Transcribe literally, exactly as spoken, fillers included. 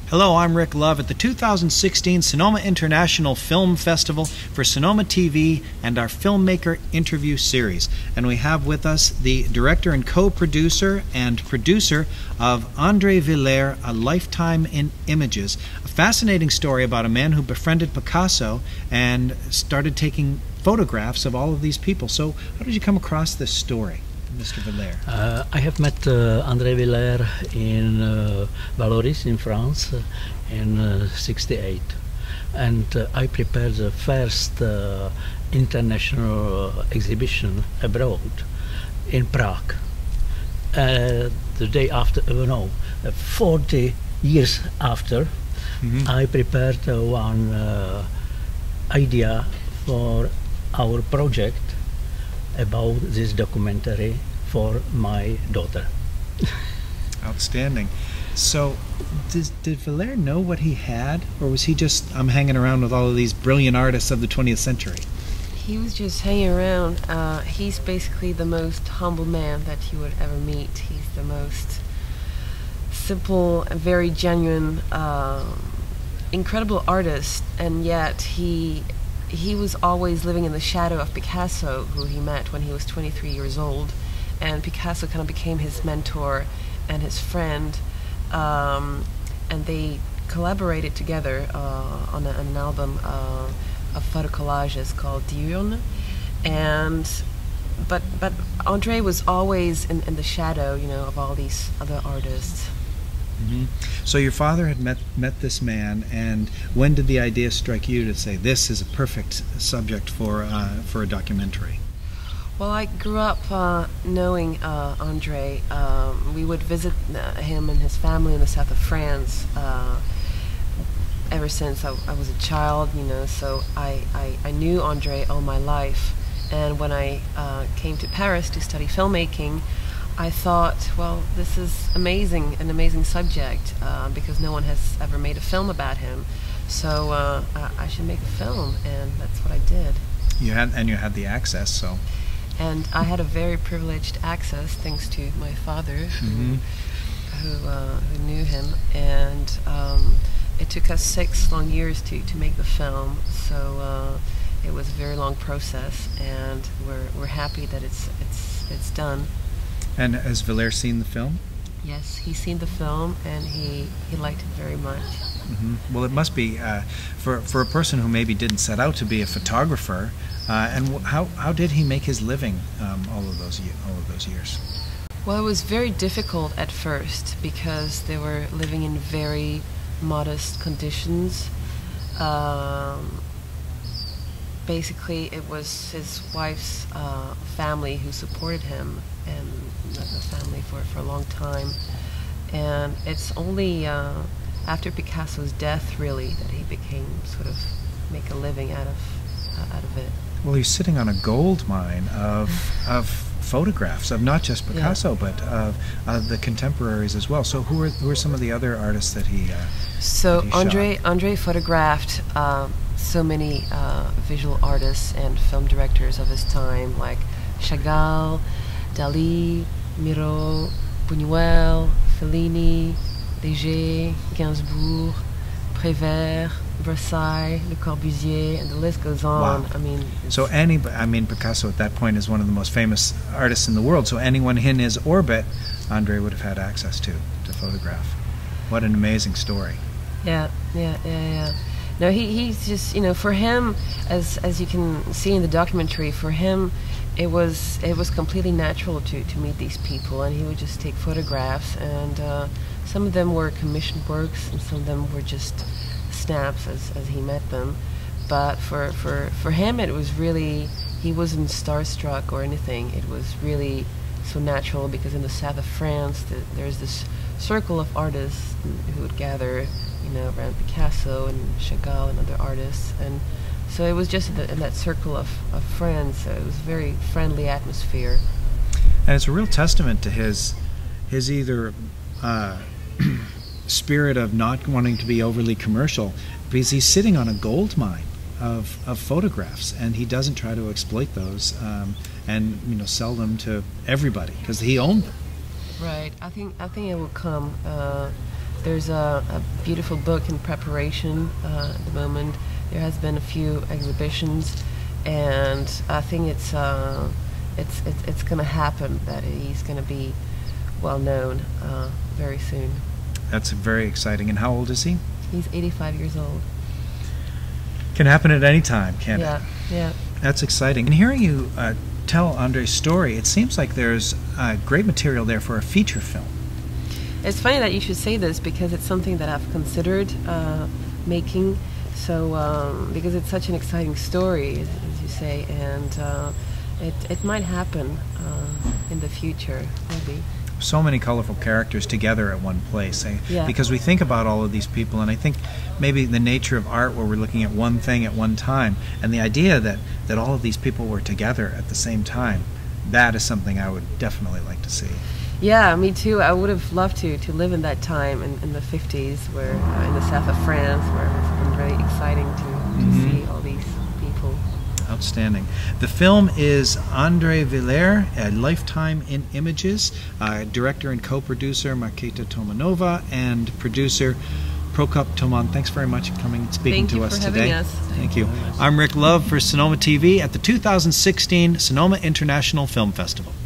Hello, I'm Rick Love at the two thousand sixteen Sonoma International Film Festival for Sonoma T V and our Filmmaker interview series. And we have with us the director and co-producer and producer of André Villers, A Lifetime in Images, a fascinating story about a man who befriended Picasso and started taking photographs of all of these people. So how did you come across this story, Mister Villers? Uh, I have met uh, André Villers in uh, Valoris in France uh, in uh, sixty-eight, and uh, I prepared the first uh, international uh, exhibition abroad in Prague. Uh, the day after, uh, no, uh, forty years after, mm-hmm. I prepared uh, one uh, idea for our project about this documentary for my daughter. Outstanding. So, did, did Villers know what he had, or was he just, I'm hanging around with all of these brilliant artists of the twentieth century? He was just hanging around. Uh, he's basically the most humble man that you would ever meet. He's the most simple, very genuine, uh, incredible artist, and yet he he was always living in the shadow of Picasso, who he met when he was twenty-three years old, and Picasso kind of became his mentor and his friend, um, and they collaborated together uh, on, a, on an album uh, of photo collages called Diurne, and but but André was always in, in the shadow, you know, of all these other artists. Mm-hmm. So your father had met met this man, and when did the idea strike you to say this is a perfect subject for uh, for a documentary? Well, I grew up uh, knowing uh, André. Um, we would visit uh, him and his family in the south of France uh, ever since I, I was a child, you know. So I, I, I knew André all my life, and when I uh, came to Paris to study filmmaking, I thought, well, this is amazing, an amazing subject, uh, because no one has ever made a film about him. So uh, I, I should make a film, and that's what I did. You had, and you had the access, so. And I had a very privileged access, thanks to my father, who, mm-hmm. who, uh, who knew him. And um, it took us six long years to, to make the film. So uh, it was a very long process, and we're we're happy that it's it's it's done. And has Villers seen the film? Yes, he's seen the film, and he, he liked it very much. Mm-hmm. Well, it must be, uh, for, for a person who maybe didn't set out to be a photographer, uh, and w how, how did he make his living um, all of those all of those years? Well, it was very difficult at first, because they were living in very modest conditions. Um, basically, it was his wife's uh, family who supported him, and the family for, for a long time. And it's only uh, after Picasso's death, really, that he became sort of make a living out of uh, out of it. Well, he's sitting on a gold mine of of photographs of not just Picasso, yeah. but of uh, the contemporaries as well. So who are who are some of the other artists that he? Uh, so that he André shot? André photographed uh, so many uh, visual artists and film directors of his time, like Chagall, Dali, Miro, Buñuel, Fellini, Léger, Gainsbourg, Prévert, Versailles, Le Corbusier, and the list goes on. Wow. I mean, so any, I mean, Picasso at that point is one of the most famous artists in the world. So anyone in his orbit, André would have had access to to photograph. What an amazing story! Yeah, yeah, yeah, yeah. No, he he's just, you know, for him, as as you can see in the documentary, for him, it was it was completely natural to to meet these people, and he would just take photographs, and uh, some of them were commissioned works, and some of them were just snaps as as he met them. But for for for him, it was really, he wasn't starstruck or anything. It was really so natural, because in the south of France, the, there's this circle of artists who would gather, you know, around Picasso and Chagall and other artists, and so it was just in, the, in that circle of, of friends. So it was a very friendly atmosphere. And it's a real testament to his his either uh, spirit of not wanting to be overly commercial, because he's sitting on a gold mine of, of photographs, and he doesn't try to exploit those um, and you know sell them to everybody, because he owned them. Right. I think I think it will come. Uh, there's a, a beautiful book in preparation uh, at the moment. There has been a few exhibitions, and I think it's uh, it's it's, it's going to happen that he's going to be well known uh, very soon. That's very exciting. And how old is he? He's eighty-five years old. Can happen at any time, can't yeah, it? Yeah, yeah. That's exciting. And hearing you uh, tell Andre's story, it seems like there's uh, great material there for a feature film. It's funny that you should say this, because it's something that I've considered uh, making. So, um, because it's such an exciting story, as, as you say, and uh, it it might happen uh, in the future, maybe. So many colorful characters together at one place, eh? Yeah. Because we think about all of these people, and I think maybe the nature of art where we're looking at one thing at one time, and the idea that, that all of these people were together at the same time, that is something I would definitely like to see. Yeah, me too. I would have loved to, to live in that time in, in the fifties, where uh, in the south of France, where it's been very exciting to, to mm-hmm. see all these people. Outstanding. The film is André Villers, A Lifetime in Images, uh, director and co-producer Marketa Tomanova, and producer Prokop Toman. Thanks very much for coming and speaking Thank to you us for today. having us. Thank you. I'm Rick Love for Sonoma T V at the two thousand sixteen Sonoma International Film Festival.